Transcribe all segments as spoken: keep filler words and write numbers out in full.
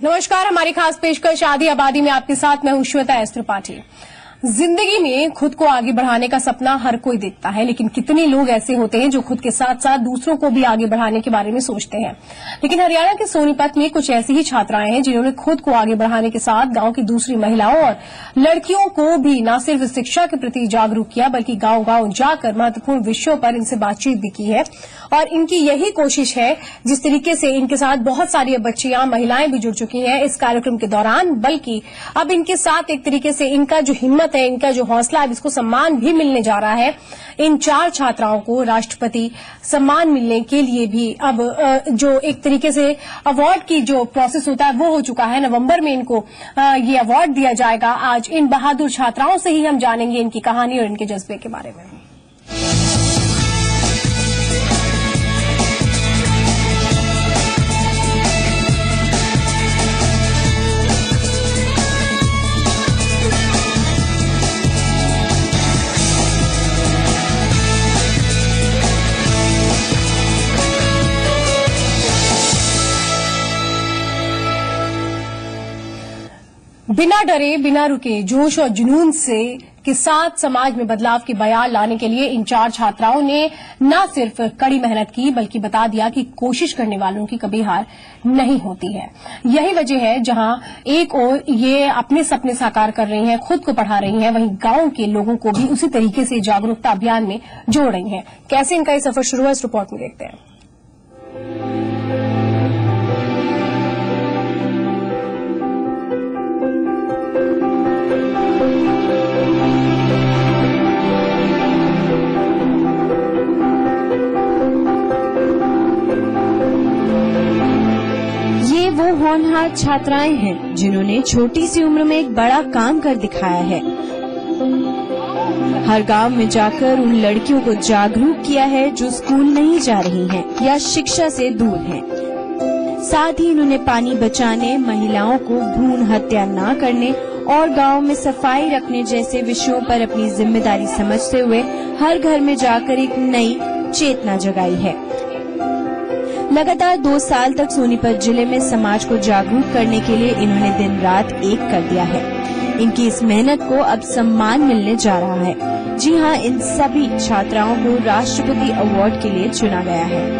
नमस्कार, हमारी खास पेशकश आधी आबादी में आपके साथ मैं हूं श्वेता एस त्रिपाठी। जिंदगी में खुद को आगे बढ़ाने का सपना हर कोई देखता है, लेकिन कितने लोग ऐसे होते हैं जो खुद के साथ साथ दूसरों को भी आगे बढ़ाने के बारे में सोचते हैं। लेकिन हरियाणा के सोनीपत में कुछ ऐसी ही छात्राएं हैं जिन्होंने खुद को आगे बढ़ाने के साथ गांव की दूसरी महिलाओं और लड़कियों को भी न सिर्फ शिक्षा के प्रति जागरूक किया, बल्कि गांव गांव जाकर महत्वपूर्ण विषयों पर इनसे बातचीत भी की है। और इनकी यही कोशिश है, जिस तरीके से इनके साथ बहुत सारी बच्चियां, महिलाएं भी जुड़ चुकी हैं इस कार्यक्रम के दौरान, बल्कि अब इनके साथ एक तरीके से इनका जो हिम्मत है, इनका जो हौसला है, इसको सम्मान भी मिलने जा रहा है। इन चार छात्राओं को राष्ट्रपति सम्मान मिलने के लिए भी अब जो एक तरीके से अवार्ड की जो प्रोसेस होता है वो हो चुका है। नवंबर में इनको ये अवार्ड दिया जाएगा। आज इन बहादुर छात्राओं से ही हम जानेंगे इनकी कहानी और इनके जज्बे के बारे में। बिना डरे, बिना रुके, जोश और जुनून से के साथ समाज में बदलाव की बयार लाने के लिए इन चार छात्राओं ने न सिर्फ कड़ी मेहनत की, बल्कि बता दिया कि कोशिश करने वालों की कभी हार नहीं होती है। यही वजह है जहां एक ओर ये अपने सपने साकार कर रही हैं, खुद को पढ़ा रही हैं, वहीं गांव के लोगों को भी उसी तरीके से जागरूकता अभियान में जोड़ रही हैं। कैसे इनका ये सफर शुरू हुआ, इस रिपोर्ट में देखते हैं। होनहार छात्राएं हैं जिन्होंने छोटी सी उम्र में एक बड़ा काम कर दिखाया है। हर गांव में जाकर उन लड़कियों को जागरूक किया है जो स्कूल नहीं जा रही हैं या शिक्षा से दूर हैं। साथ ही इन्होंने पानी बचाने, महिलाओं को भ्रूण हत्या न करने और गांव में सफाई रखने जैसे विषयों पर अपनी जिम्मेदारी समझते हुए हर घर में जाकर एक नई चेतना जगाई है। लगातार दो साल तक सोनीपत जिले में समाज को जागरूक करने के लिए इन्होंने दिन रात एक कर दिया है। इनकी इस मेहनत को अब सम्मान मिलने जा रहा है। जी हां, इन सभी छात्राओं को राष्ट्रपति अवार्ड के लिए चुना गया है।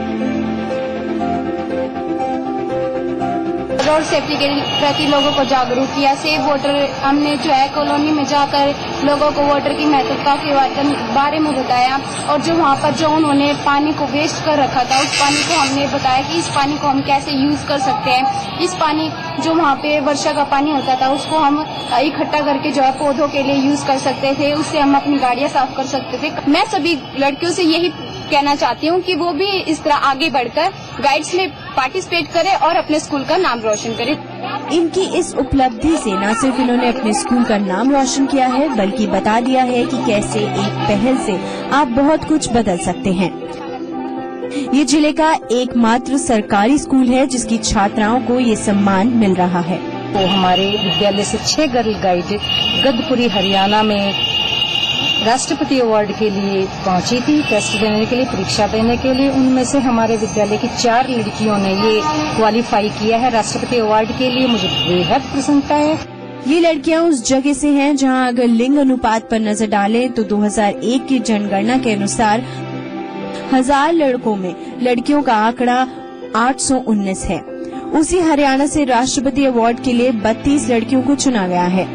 रोड सेफ्टी के प्रति लोगों को जागरूक किया। सेफ वाटर हमने जो है कॉलोनी में जाकर लोगों को वाटर की महत्वता के बारे में बताया, और जो वहाँ पर जो उन्होंने पानी को वेस्ट कर रखा था उस पानी को हमने बताया कि इस पानी को हम कैसे यूज कर सकते हैं। इस पानी जो वहाँ पे वर्षा का पानी होता था उसको हम इकट्ठा करके जो है पौधों के लिए यूज कर सकते थे, उससे हम अपनी गाड़ियाँ साफ कर सकते थे। मैं सभी लड़कियों से यही कहना चाहती हूँ कि वो भी इस तरह आगे बढ़कर गाइड्स में पार्टिसिपेट करें और अपने स्कूल का नाम रोशन करें। इनकी इस उपलब्धि से न सिर्फ इन्होंने अपने स्कूल का नाम रोशन किया है, बल्कि बता दिया है कि कैसे एक पहल से आप बहुत कुछ बदल सकते हैं। ये जिले का एकमात्र सरकारी स्कूल है जिसकी छात्राओं को ये सम्मान मिल रहा है। तो हमारे विद्यालय से छह गर्ल गाइड गदपुरी हरियाणा में राष्ट्रपति अवार्ड के लिए पहुंची थी, टेस्ट देने के लिए, परीक्षा देने के लिए। उनमें से हमारे विद्यालय की चार लड़कियों ने ये क्वालिफाई किया है राष्ट्रपति अवार्ड के लिए। मुझे बेहद प्रसन्नता है। ये लड़कियां उस जगह से हैं जहां अगर लिंग अनुपात पर नजर डालें तो दो हज़ार एक की जनगणना के अनुसार हजार लड़कों में लड़कियों का आंकड़ा आठ सौ उन्नीस है। उसी हरियाणा से राष्ट्रपति अवार्ड के लिए बत्तीस लड़कियों को चुना गया है।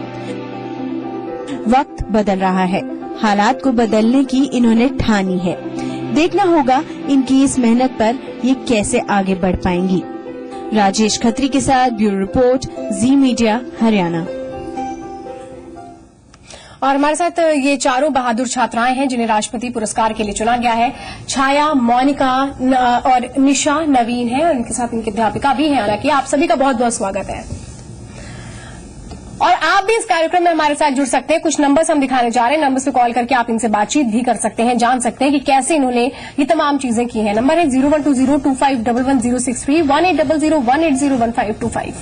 वक्त बदल रहा है, हालात को बदलने की इन्होंने ठानी है। देखना होगा इनकी इस मेहनत पर ये कैसे आगे बढ़ पाएंगी। राजेश खत्री के साथ ब्यूरो रिपोर्ट, जी मीडिया, हरियाणा। और हमारे साथ ये चारों बहादुर छात्राएं हैं जिन्हें राष्ट्रपति पुरस्कार के लिए चुना गया है। छाया, मोनिका और निशा नवीन है, और इनके साथ इनकी अध्यापिका भी हैं। हालांकि आप सभी का बहुत बहुत स्वागत है। और आप भी इस कार्यक्रम में हमारे साथ जुड़ सकते हैं। कुछ नंबर्स हम दिखाने जा रहे हैं। नंबर से कॉल करके आप इनसे बातचीत भी कर सकते हैं, जान सकते हैं कि कैसे इन्होंने ये तमाम चीजें की हैं। नंबर है zero one two zero two five one one zero six three, one eight double zero one eight zero one five two five.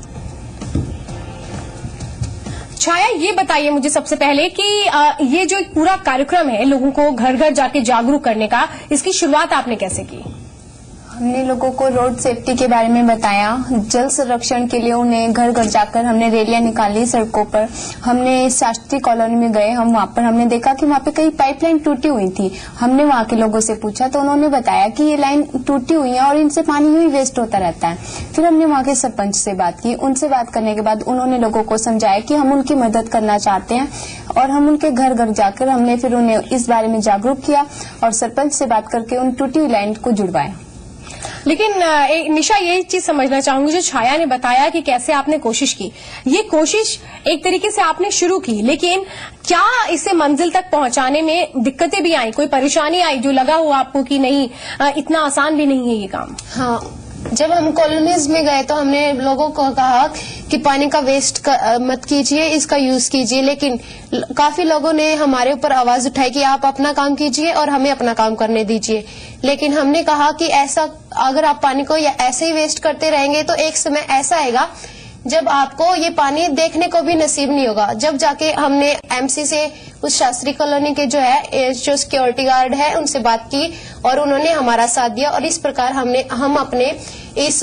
Chhaya, ये बताइए मुझे सबसे पहले कि आ, ये जो एक पूरा कार्यक्रम है लोगों को घर घर जाके जागरूक करने का, इसकी शुरुआत आपने कैसे की? हमने लोगों को रोड सेफ्टी के बारे में बताया, जल संरक्षण के लिए उन्हें घर घर जाकर हमने रैलियां निकाली सड़कों पर। हमने शास्त्री कॉलोनी में गए, हम वहां पर हमने देखा कि वहां पे कई पाइपलाइन टूटी हुई थी। हमने वहां के लोगों से पूछा तो उन्होंने बताया कि ये लाइन टूटी हुई है और इनसे पानी ही वेस्ट होता रहता है। फिर हमने वहां के सरपंच से बात की, उनसे बात करने के बाद उन्होंने लोगों को समझाया कि हम उनकी मदद करना चाहते हैं और हम उनके घर घर जाकर हमने फिर उन्हें इस बारे में जागरूक किया और सरपंच से बात करके उन टूटी हुई लाइन को जुड़वाया। लेकिन ए, निशा यही चीज समझना चाहूंगी जो छाया ने बताया कि कैसे आपने कोशिश की। ये कोशिश एक तरीके से आपने शुरू की, लेकिन क्या इसे मंजिल तक पहुंचाने में दिक्कतें भी आई, कोई परेशानी आई जो लगा हो आपको कि नहीं इतना आसान भी नहीं है ये काम? हाँ, जब हम कॉलोनीज में गए तो हमने लोगों को कहा कि पानी का वेस्ट का, मत कीजिए, इसका यूज कीजिए, लेकिन काफी लोगों ने हमारे ऊपर आवाज उठाई कि आप अपना काम कीजिए और हमें अपना काम करने दीजिए। लेकिन हमने कहा कि ऐसा अगर आप पानी को या ऐसे ही वेस्ट करते रहेंगे तो एक समय ऐसा आएगा जब आपको ये पानी देखने को भी नसीब नहीं होगा। जब जाके हमने एमसी से उस शास्त्री कॉलोनी के जो है जो सिक्योरिटी गार्ड है उनसे बात की और उन्होंने हमारा साथ दिया और इस प्रकार हमने हम अपने इस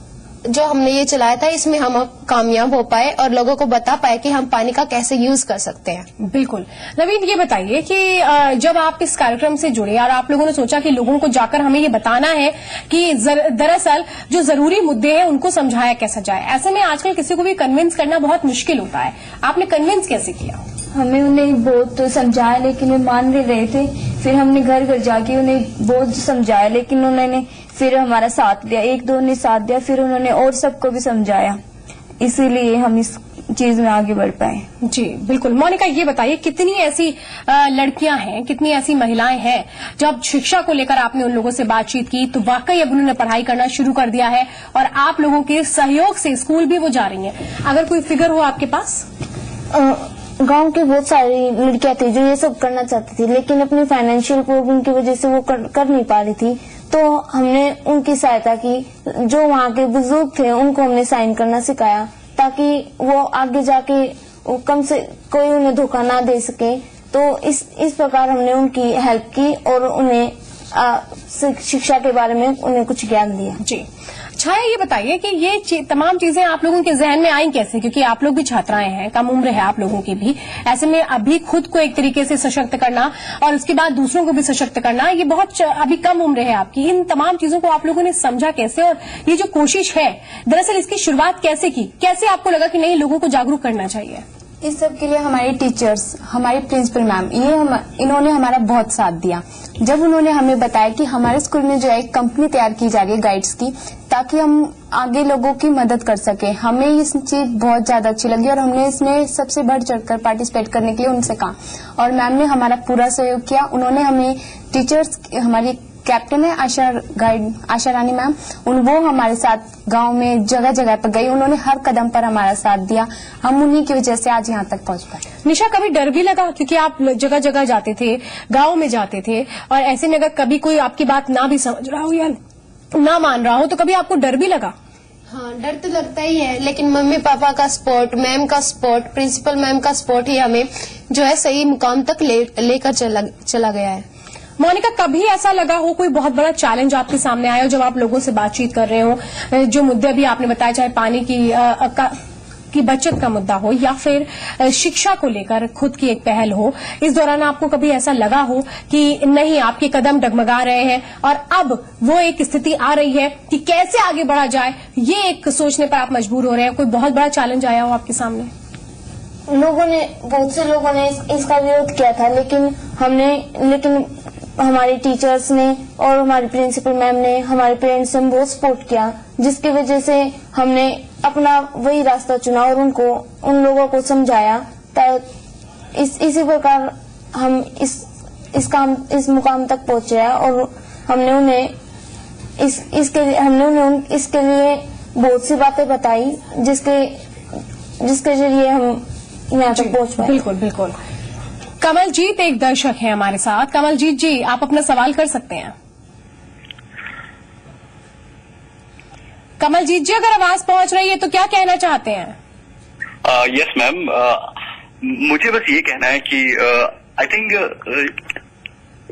जो हमने ये चलाया था इसमें हम कामयाब हो पाए और लोगों को बता पाए कि हम पानी का कैसे यूज कर सकते हैं। बिल्कुल। नवीन, ये बताइए कि जब आप इस कार्यक्रम से जुड़े और आप लोगों ने सोचा कि लोगों को जाकर हमें ये बताना है कि दरअसल जो जरूरी मुद्दे हैं उनको समझाया कैसा जाए, ऐसे में आजकल किसी को भी कन्विंस करना बहुत मुश्किल होता है, आपने कन्विंस कैसे किया? हमें उन्हें बहुत तो समझाया लेकिन वे मान नहीं रहे थे। फिर हमने घर घर जाके उन्हें बहुत समझाया लेकिन उन्होंने फिर हमारा साथ दिया, एक दो ने साथ दिया, फिर उन्होंने और सबको भी समझाया, इसीलिए हम इस चीज में आगे बढ़ पाए। जी बिल्कुल। मोनिका, ये बताइए कितनी ऐसी लड़कियां हैं, कितनी ऐसी महिलाएं हैं जब शिक्षा को लेकर आपने उन लोगों से बातचीत की तो वाकई अब उन्होंने पढ़ाई करना शुरू कर दिया है और आप लोगों के सहयोग से स्कूल भी वो जा रही हैं? अगर कोई फिगर हो आपके पास? गांव की बहुत सारी लड़कियां थी जो ये सब करना चाहती थी लेकिन अपनी फाइनेंशियल प्रॉब्लम की वजह से वो कर, कर नहीं पा रही थी, तो हमने उनकी सहायता की। जो वहाँ के बुजुर्ग थे उनको हमने साइन करना सिखाया ताकि वो आगे जाके वो कम से कोई उन्हें धोखा ना दे सके। तो इस इस प्रकार हमने उनकी हेल्प की और उन्हें आ, शिक्षा के बारे में उन्हें कुछ ज्ञान दिया। जी छाया, ये बताइए कि ये ची, तमाम चीजें आप लोगों के जहन में आई कैसे, क्योंकि आप लोग भी छात्राएं हैं, कम उम्र है आप लोगों की भी, ऐसे में अभी खुद को एक तरीके से सशक्त करना और उसके बाद दूसरों को भी सशक्त करना, ये बहुत अभी कम उम्र है आपकी। इन तमाम चीजों को आप लोगों ने समझा कैसे और ये जो कोशिश है दरअसल इसकी शुरुआत कैसे की, कैसे आपको लगा कि नहीं लोगों को जागरूक करना चाहिए? इस सब के लिए हमारे टीचर्स, हमारी प्रिंसिपल मैम, ये हम इन्होंने हमारा बहुत साथ दिया। जब उन्होंने हमें बताया कि हमारे स्कूल में जो है एक कंपनी तैयार की जा रही है गाइड्स की, ताकि हम आगे लोगों की मदद कर सके, हमें ये चीज बहुत ज्यादा अच्छी लगी और हमने इसमें सबसे बढ़ चढ़कर पार्टिसिपेट करने के लिए उनसे कहा और मैम ने हमारा पूरा सहयोग किया। उन्होंने हमें टीचर्स, हमारी कैप्टन है आशा गाइड आशा रानी मैम, उन वो हमारे साथ गांव में जगह जगह पर गई, उन्होंने हर कदम पर हमारा साथ दिया। हम उन्हीं की वजह से आज यहाँ तक पहुँच पाए। निशा, कभी डर भी लगा क्योंकि आप जगह जगह जाते थे, गांव में जाते थे और ऐसे में अगर कभी कोई आपकी बात ना भी समझ रहा हो या ना मान रहा हो तो कभी आपको डर भी लगा? हाँ, डर तो लगता ही है, लेकिन मम्मी पापा का सपोर्ट, मैम का सपोर्ट, प्रिंसिपल मैम का सपोर्ट ही हमें जो है सही मुकाम तक लेकर ले चला, चला गया है। मोनिका, कभी ऐसा लगा हो कोई बहुत बड़ा चैलेंज आपके सामने आया हो जब आप लोगों से बातचीत कर रहे हो, जो मुद्दे अभी आपने बताया, चाहे पानी की आ, का, की बचत का मुद्दा हो या फिर शिक्षा को लेकर खुद की एक पहल हो, इस दौरान आपको कभी ऐसा लगा हो कि नहीं आपके कदम डगमगा रहे हैं और अब वो एक स्थिति आ रही है कि कैसे आगे बढ़ा जाए, ये एक सोचने पर आप मजबूर हो रहे हैं? कोई बहुत बड़ा चैलेंज आया हो आपके सामने? लोगों ने, बहुत से लोगों ने इस, इसका विरोध किया था लेकिन हमने लेकिन हमारे टीचर्स ने और हमारी प्रिंसिपल मैम ने, हमारे पेरेंट्स ने बहुत सपोर्ट किया, जिसकी वजह से हमने अपना वही रास्ता चुना और उनको उन लोगों को समझाया। इस इसी प्रकार हम इस इस काम इस मुकाम तक पहुंचे हैं और हमने उन्हें इस इसके हमने उन्हें इसके लिए बहुत सी बातें बताई जिसके जिसके जरिए हम यहाँ तक पहुंच पाए। बिल्कुल बिल्कुल। कमलजीत एक दर्शक है हमारे साथ। कमलजीत जी, आप अपना सवाल कर सकते हैं। कमलजीत जी, अगर आवाज पहुंच रही है तो क्या कहना चाहते हैं? यस मैम, मुझे बस ये कहना है कि आई थिंक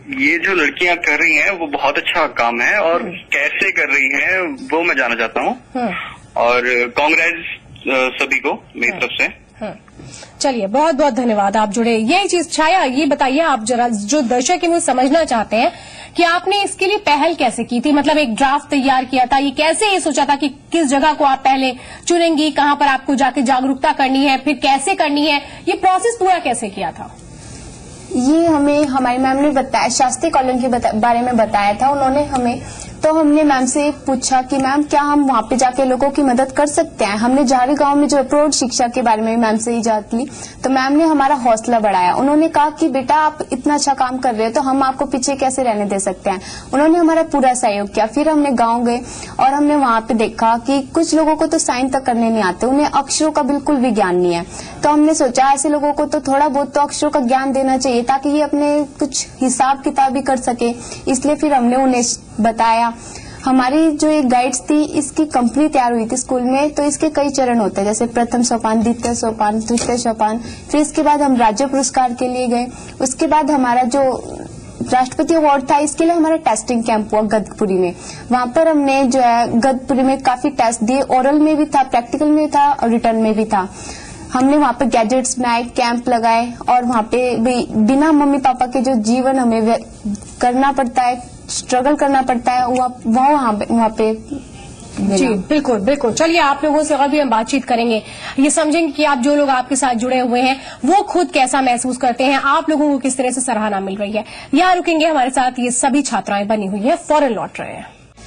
ये जो लड़कियां कर रही हैं वो बहुत अच्छा काम है, और कैसे कर रही हैं वो मैं जानना चाहता हूँ। और कांग्रेस सभी को मेरी तरफ से। चलिए, बहुत बहुत धन्यवाद, आप जुड़े। यही चीज छाया, ये बताइए आप जरा, जो दर्शक है वो समझना चाहते हैं कि आपने इसके लिए पहल कैसे की थी, मतलब एक ड्राफ्ट तैयार किया था, ये कैसे ये सोचा था कि किस जगह को आप पहले चुनेंगी, कहां पर आपको जाके जागरूकता करनी है, फिर कैसे करनी है, ये प्रोसेस पूरा कैसे किया था? ये हमें हमारी मैम ने बताया, शास्त्री कॉलोनी के बारे में बताया था उन्होंने हमें। तो हमने मैम से पूछा कि मैम क्या हम वहाँ पे जाके लोगों की मदद कर सकते हैं। हमने जहारी गांव में जो प्रौढ़ शिक्षा के बारे में मैम से इजाजत ली, तो मैम ने हमारा हौसला बढ़ाया। उन्होंने कहा कि बेटा आप इतना अच्छा काम कर रहे हो तो हम आपको पीछे कैसे रहने दे सकते हैं। उन्होंने हमारा पूरा सहयोग किया। फिर हमने गाँव गए और हमने वहाँ पे देखा कि कुछ लोगों को तो साइन तक करने नहीं आते, उन्हें अक्षरों का बिल्कुल भी ज्ञान नहीं है। तो हमने सोचा ऐसे लोगों को तो थोड़ा बहुत तो अक्षरों का ज्ञान देना चाहिए ताकि ये अपने कुछ हिसाब किताब भी कर सके। इसलिए फिर हमने उन्हें बताया। हमारी जो एक गाइड्स थी, इसकी कंपनी तैयार हुई थी स्कूल में, तो इसके कई चरण होते हैं, जैसे प्रथम सोपान, द्वितीय सोपान, तृतीय सोपान। फिर इसके बाद हम राज्य पुरस्कार के लिए गए। उसके बाद हमारा जो राष्ट्रपति अवार्ड था, इसके लिए हमारा टेस्टिंग कैंप हुआ गदपुरी में। वहां पर हमने जो है गदपुरी में काफी टेस्ट दिए, ओरल में भी था, प्रैक्टिकल में था और रिटर्न में भी था। हमने वहाँ पे गैजेट्स बनाए, कैंप लगाए, और वहाँ पे भी बिना मम्मी पापा के जो जीवन हमें करना पड़ता है, स्ट्रगल करना पड़ता है, वो वहाँ पे वहाँ पे जी बिल्कुल बिल्कुल। चलिए, आप लोगों से और भी हम बातचीत करेंगे, ये समझेंगे कि आप जो लोग आपके साथ जुड़े हुए हैं वो खुद कैसा महसूस करते हैं, आप लोगों को किस तरह से सराहना मिल रही है। यहाँ रुकेंगे, हमारे साथ ये सभी छात्राएं बनी हुई है, फौरन लौट रहे हैं।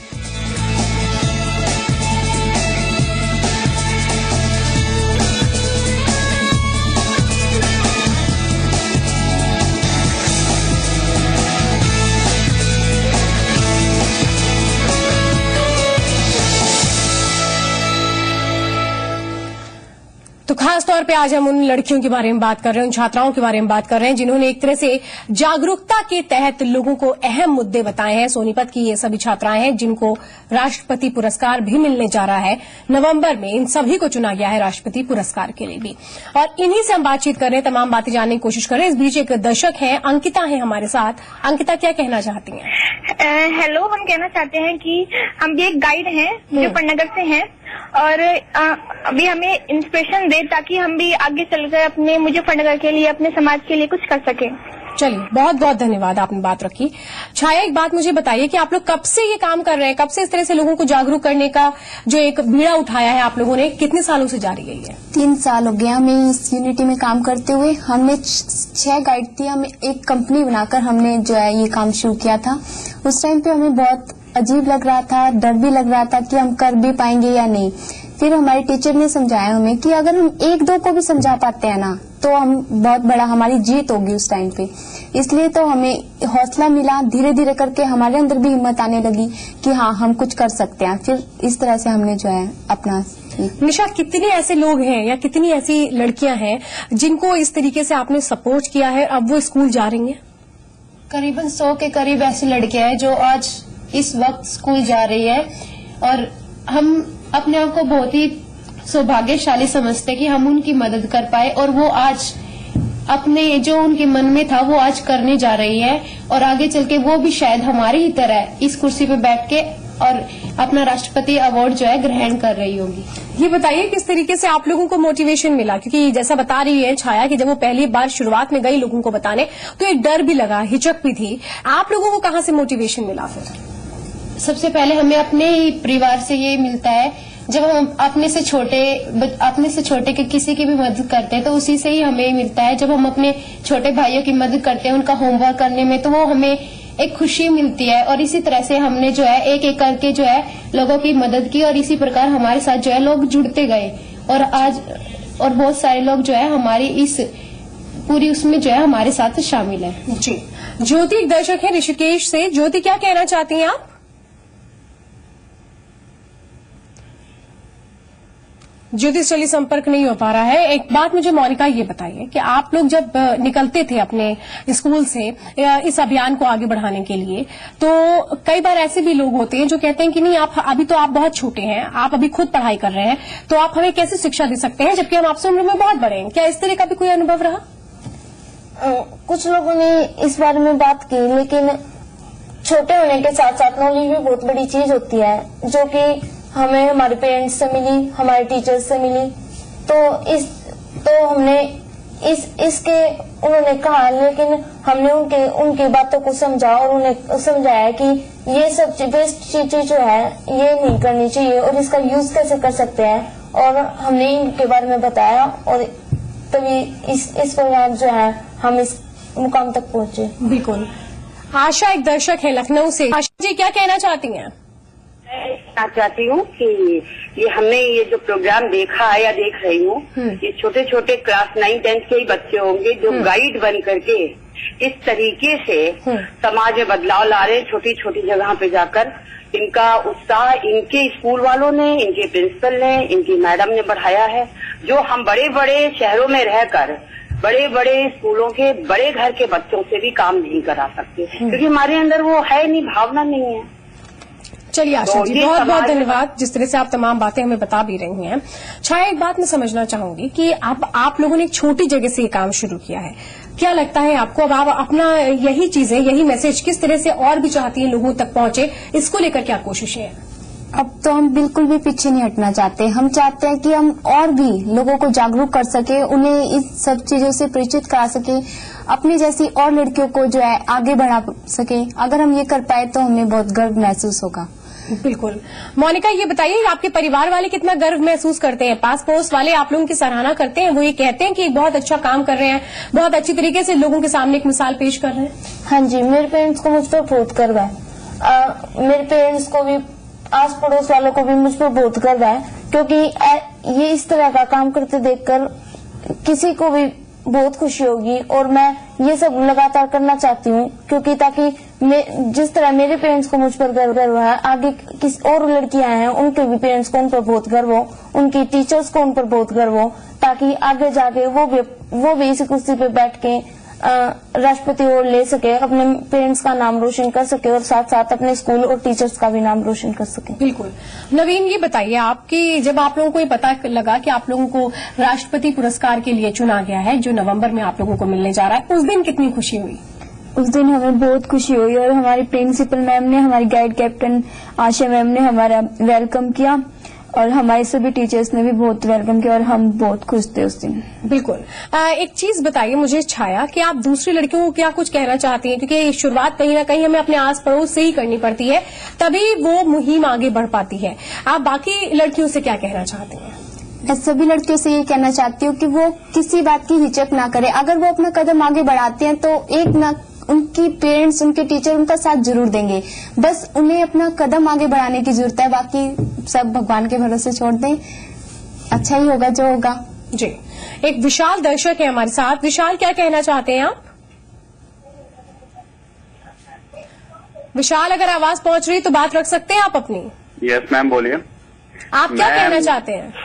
तो खास तौर पे आज हम उन लड़कियों के बारे में बात कर रहे हैं, उन छात्राओं के बारे में बात कर रहे हैं जिन्होंने एक तरह से जागरूकता के तहत लोगों को अहम मुद्दे बताए हैं। सोनीपत की ये सभी छात्राएं हैं जिनको राष्ट्रपति पुरस्कार भी मिलने जा रहा है नवंबर में। इन सभी को चुना गया है राष्ट्रपति पुरस्कार के लिए भी, और इन्हीं से हम बातचीत कर रहे हैं, तमाम बातें जानने की कोशिश कर रहे हैं। इस बीच एक दर्शक हैं, अंकिता है हमारे साथ। अंकिता, क्या कहना चाहती हैं? हेलो, हम कहना चाहते हैं कि हम भी एक गाइड हैं जो पन्नागर से हैं, और आ, अभी हमें इंस्पिरेशन दे ताकि हम भी आगे चलकर अपने मुजफ्फरनगर के लिए, अपने समाज के लिए कुछ कर सकें। चलिए, बहुत बहुत धन्यवाद, आपने बात रखी। छाया, एक बात मुझे बताइए कि आप लोग कब से ये काम कर रहे हैं, कब से इस तरह से लोगों को जागरूक करने का जो एक बीड़ा उठाया है आप लोगों ने, कितने सालों से जारी है ये? तीन साल हो गए हमें इस यूनिटी में काम करते हुए। हमने छह गाइड थी, हमें एक कंपनी बनाकर हमने जो है ये काम शुरू किया था। उस टाइम पे हमें बहुत अजीब लग रहा था, डर भी लग रहा था कि हम कर भी पाएंगे या नहीं। फिर हमारे टीचर ने समझाया हमें कि अगर हम एक दो को भी समझा पाते हैं ना, तो हम बहुत बड़ा हमारी जीत होगी उस टाइम पे। इसलिए तो हमें हौसला मिला, धीरे धीरे करके हमारे अंदर भी हिम्मत आने लगी कि हाँ, हम कुछ कर सकते हैं। फिर इस तरह से हमने जो है अपना। निशा, कितने ऐसे लोग हैं या कितनी ऐसी लड़कियां हैं जिनको इस तरीके से आपने सपोर्ट किया है, अब वो स्कूल जा रही हैं? करीबन सौ के करीब ऐसी लड़कियां हैं जो आज इस वक्त स्कूल जा रही है, और हम अपने आप को बहुत ही सौभाग्यशाली समझते हैं कि हम उनकी मदद कर पाए, और वो आज अपने जो उनके मन में था वो आज करने जा रही है, और आगे चल के वो भी शायद हमारी ही तरह इस कुर्सी पे बैठ के और अपना राष्ट्रपति अवार्ड जो है ग्रहण कर रही होगी। ये बताइए किस तरीके से आप लोगों को मोटिवेशन मिला, क्योंकि जैसा बता रही है छाया कि जब वो पहली बार शुरुआत में गई लोगों को बताने तो एक डर भी लगा, हिचक भी थी। आप लोगों को कहाँ से मोटिवेशन मिला? फिर सबसे पहले हमें अपने ही परिवार से ये मिलता है। जब हम अपने से छोटे अपने से छोटे के किसी की भी मदद करते हैं तो उसी से ही हमें मिलता है। जब हम अपने छोटे भाइयों की मदद करते हैं उनका होमवर्क करने में, तो वो हमें एक खुशी मिलती है। और इसी तरह से हमने जो है एक एक करके जो है लोगों की मदद की, और इसी प्रकार हमारे साथ जो है लोग जुड़ते गए, और आज और बहुत सारे लोग जो है हमारी इस पूरी उसमें जो है हमारे साथ शामिल है। जी, ज्योति एक दर्शक है ऋषिकेश से। ज्योति, क्या कहना चाहती हैं आप? ज्योति चलिए संपर्क नहीं हो पा रहा है। एक बात मुझे मोनिका ये बताइए कि आप लोग जब निकलते थे अपने स्कूल से इस अभियान को आगे बढ़ाने के लिए, तो कई बार ऐसे भी लोग होते हैं जो कहते हैं कि नहीं, आप अभी तो आप बहुत छोटे हैं, आप अभी खुद पढ़ाई कर रहे हैं, तो आप हमें कैसे शिक्षा दे सकते हैं जबकि हम आपसे उम्र में बहुत बड़े हैं। क्या इस तरह का भी कोई अनुभव रहा? कुछ लोगों ने इस बारे में बात की, लेकिन छोटे होने के साथ साथ नॉलेज भी बहुत बड़ी चीज होती है, जो कि हमें हमारे पेरेंट्स से मिली, हमारे टीचर्स से मिली। तो इस तो हमने इस इसके उन्होंने कहा, लेकिन हमने उनके उनकी बातों को समझा और उन्हें समझाया कि ये सब बेस्ट चीजें जो है ये नहीं करनी चाहिए और इसका यूज कैसे कर सकते हैं, और हमने इनके बारे में बताया और तभी इस इस प्रकार जो है हम इस मुकाम तक पहुंचे। बिल्कुल। आशा एक दर्शक है लखनऊ से। आशा जी क्या कहना चाहती हैं? मैं चाहती हूँ कि ये हमने ये जो प्रोग्राम देखा है या देख रही हूँ, ये छोटे छोटे क्लास नाइन टेंथ के ही बच्चे होंगे जो गाइड बन करके इस तरीके से समाज में बदलाव ला रहे हैं। छोटी छोटी जगह पे जाकर इनका उत्साह इनके स्कूल वालों ने, इनके प्रिंसिपल ने, इनकी मैडम ने बढ़ाया है, जो हम बड़े बड़े शहरों में रहकर बड़े बड़े स्कूलों के बड़े घर के बच्चों से भी काम नहीं करा सकते, क्योंकि हमारे अंदर वो है नहीं, भावना नहीं है। चलिए आशा जी बहुत बहुत धन्यवाद, जिस तरह से आप तमाम बातें हमें बता भी रही हैं। छाया एक बात मैं समझना चाहूंगी कि आप आप लोगों ने एक छोटी जगह से ये काम शुरू किया है, क्या लगता है आपको अब आप अपना यही चीजें, यही मैसेज किस तरह से और भी चाहती हैं लोगों तक पहुंचे, इसको लेकर क्या कोशिशें हैं? अब तो हम बिल्कुल भी पीछे नहीं हटना चाहते। हम चाहते हैं कि हम और भी लोगों को जागरूक कर सके, उन्हें इस सब चीजों से परिचित करा सके, अपनी जैसी और लड़कियों को जो है आगे बढ़ा सके। अगर हम ये कर पाए तो हमें बहुत गर्व महसूस होगा। बिल्कुल। मोनिका ये बताइए आपके परिवार वाले कितना गर्व महसूस करते हैं? पास पड़ोस वाले आप लोगों की सराहना करते हैं, वो ये कहते हैं कि बहुत अच्छा काम कर रहे हैं, बहुत अच्छी तरीके से लोगों के सामने एक मिसाल पेश कर रहे हैं? हाँ जी, मेरे पेरेंट्स को मुझ पर बहुत गर्व है। आ, मेरे पेरेंट्स को भी, आस पड़ोस वालों को भी मुझ पर बहुत गर्व है, क्योंकि ये इस तरह का काम करते देखकर किसी को भी बहुत खुशी होगी और मैं ये सब लगातार करना चाहती हूँ, क्योंकि ताकि मैं जिस तरह मेरे पेरेंट्स को मुझ पर गर्व है, आगे किस और लड़कियां हैं उनके भी पेरेंट्स को उन पर बहुत गर्व हो, उनकी टीचर्स को उन पर बहुत गर्व हो, ताकि आगे जाके वो भी वो भी इसी कुर्सी पे बैठ के राष्ट्रपति अवार्ड ले सके, अपने पेरेंट्स का नाम रोशन कर सके और साथ साथ अपने स्कूल और टीचर्स का भी नाम रोशन कर सके। बिल्कुल। नवीन ये बताइए आपकी, जब आप लोगों को ये पता लगा कि आप लोगों को राष्ट्रपति पुरस्कार के लिए चुना गया है, जो नवंबर में आप लोगों को मिलने जा रहा है, उस दिन कितनी खुशी हुई? उस दिन हमें बहुत खुशी हुई और हमारी प्रिंसिपल मैम ने, हमारी गाइड कैप्टन आशा मैम ने हमारा वेलकम किया और हमारे सभी टीचर्स ने भी बहुत वेलकम किया और हम बहुत खुश थे उस दिन। बिल्कुल। आ, एक चीज बताइए मुझे छाया कि आप दूसरी लड़कियों को क्या कुछ कहना चाहती हैं, क्योंकि शुरुआत कहीं ना कहीं हमें अपने आस पड़ोस से ही करनी पड़ती है, तभी वो मुहिम आगे बढ़ पाती है। आप बाकी लड़कियों से क्या कहना चाहती हैं? मैं सभी लड़कियों से ये कहना चाहती हूँ कि वो किसी बात की हिचक ना करे। अगर वो अपना कदम आगे बढ़ाते हैं तो एक ना उनकी पेरेंट्स, उनके टीचर उनका साथ जरूर देंगे, बस उन्हें अपना कदम आगे बढ़ाने की जरूरत है। बाकी सब भगवान के भरोसे छोड़ दें, अच्छा ही होगा जो होगा। जी। एक विशाल दर्शक है हमारे साथ। विशाल क्या कहना चाहते हैं आप? विशाल अगर आवाज पहुंच रही तो बात रख सकते हैं आप अपनी। यस मैम बोलिए। आप क्या कहना चाहते हैं?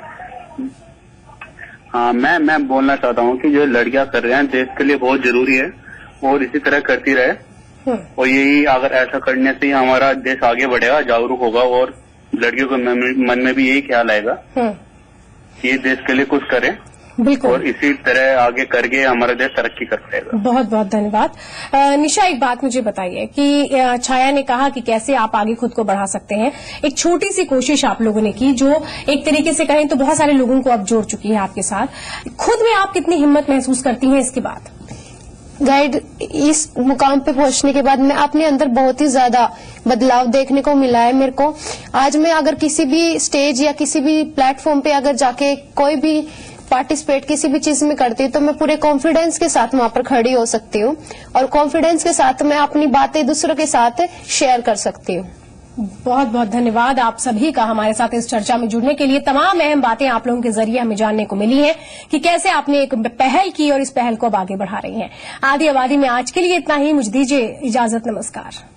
हाँ मैं मैं बोलना चाहता हूँ कि जो लड़कियां कर रहे हैं देश के लिए बहुत जरूरी है और इसी तरह करती रहे, और यही अगर ऐसा करने से ही हमारा देश आगे बढ़ेगा, जागरूक होगा और लड़कियों के मन में भी यही ख्याल आएगा कि ये देश के लिए कुछ करें। बिल्कुल। और इसी तरह आगे करके हमारा देश तरक्की कर पाएगा। बहुत बहुत धन्यवाद। निशा एक बात मुझे बताइए कि छाया ने कहा कि कैसे आप आगे खुद को बढ़ा सकते हैं। एक छोटी सी कोशिश आप लोगों ने की जो एक तरीके से कहें तो बहुत सारे लोगों को अब जोड़ चुकी है आपके साथ। खुद में आप कितनी हिम्मत महसूस करती हैं इसके बाद? गाइड इस मुकाम पे पहुंचने के बाद मैं अपने अंदर बहुत ही ज्यादा बदलाव देखने को मिला है मेरे को। आज मैं अगर किसी भी स्टेज या किसी भी प्लेटफॉर्म पे अगर जाके कोई भी पार्टिसिपेट किसी भी चीज में करती हूँ तो मैं पूरे कॉन्फिडेंस के साथ वहां पर खड़ी हो सकती हूँ और कॉन्फिडेंस के साथ मैं अपनी बातें दूसरों के साथ शेयर कर सकती हूँ। बहुत बहुत धन्यवाद आप सभी का हमारे साथ इस चर्चा में जुड़ने के लिए। तमाम अहम बातें आप लोगों के जरिए हमें जानने को मिली हैं कि कैसे आपने एक पहल की और इस पहल को अब आगे बढ़ा रही हैं। आदि आबादी में आज के लिए इतना ही। मुझे दीजिए इजाजत, नमस्कार।